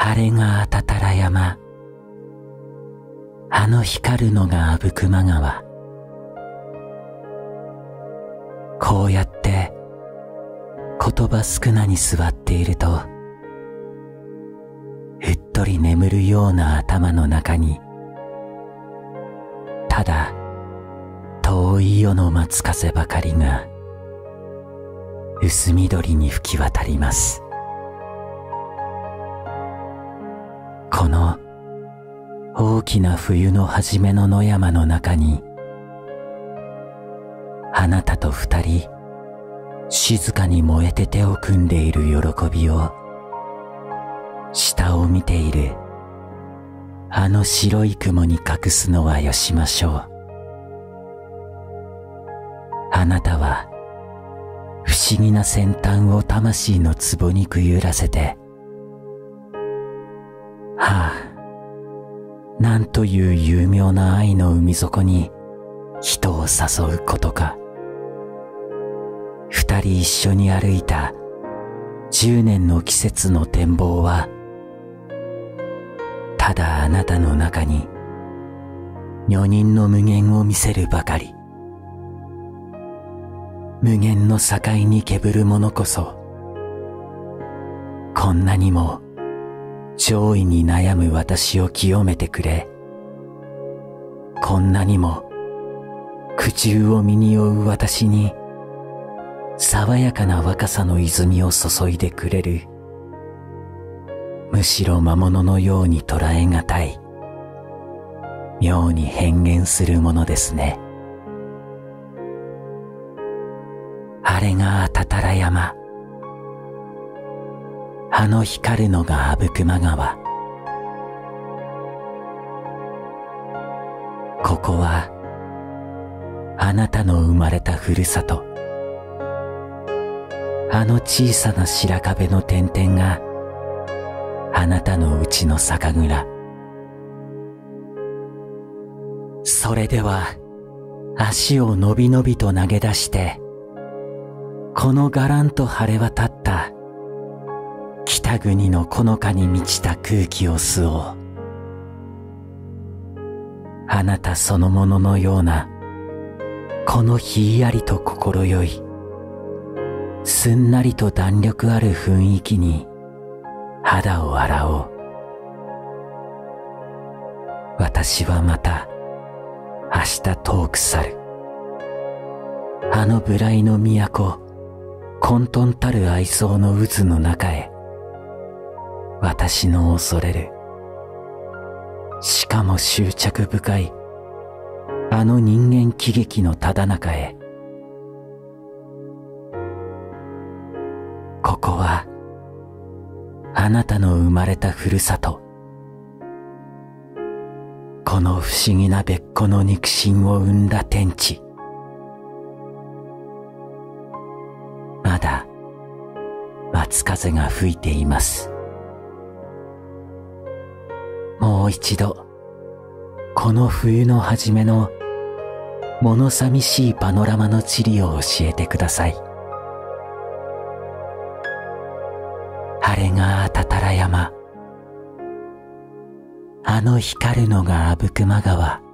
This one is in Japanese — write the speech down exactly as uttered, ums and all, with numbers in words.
晴れがあたたら山、あの光るのが阿武隈川。こうやって言葉少なに座っていると、うっとり眠るような頭の中に、ただ遠い夜の松風ばかりが薄緑に吹き渡ります。この大きな冬の初めの野山の中に、あなたと二人静かに燃えて手を組んでいる喜びを、下を見ているあの白い雲に隠すのはよしましょう。あなたは不思議な先端を魂の壺にくゆらせて、はあ、なんという優妙な愛の海底に人を誘うことか。二人一緒に歩いた十年の季節の展望は、ただあなたの中に女人の無限を見せるばかり。無限の境にけぶる者こそ、こんなにも上位に悩む私を清めてくれ、こんなにも苦渋を身に負う私に爽やかな若さの泉を注いでくれる、むしろ魔物のように捉えがたい、妙に変幻するものですね。あれがあたたら山、あの光るのが阿武隈川。ここはあなたの生まれたふるさと。あの小さな白壁の点々があなたのうちの酒蔵。それでは足をのびのびと投げ出して、このがらんと晴れ渡った北国のほのかに満ちた空気を吸おう。あなたそのもののようなこのひんやりと心よい、すんなりと弾力ある雰囲気に肌を洗おう。私はまた明日遠く去る。あの無頼の都、混沌たる愛想の渦の中へ、私の恐れる、しかも執着深いあの人間喜劇のただ中へ。ここはあなたの生まれたふるさと。この不思議なべっこの肉親を生んだ天地。まだ松風が吹いています。もう一度この冬の初めの物寂しいパノラマの地理を教えてください。晴れがあたたら山、あの光るのが阿武隈川。